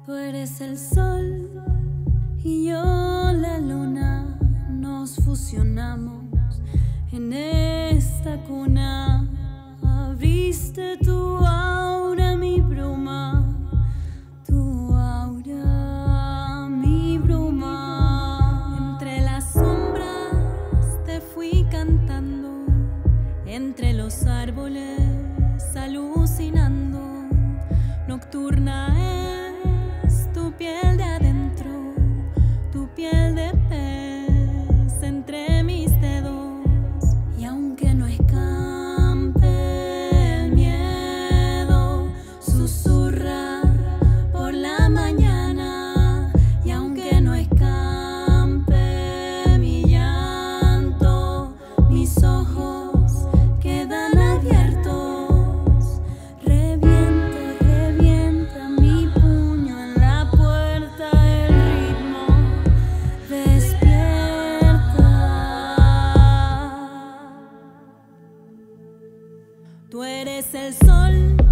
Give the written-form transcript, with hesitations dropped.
Tú eres el sol y yo la luna, nos fusionamos en esta cuna. Abriste tu aura, mi bruma, tu aura, mi bruma. Entre las sombras te fui cantando, entre los árboles alucinando. Nocturna es tu piel de adentro, tu piel de pez entre mis dedos. Y aunque no escampe el miedo, susurra por la mañana. Y aunque no escampe mi llanto, mis ojos quedan abiertos. Tú eres el sol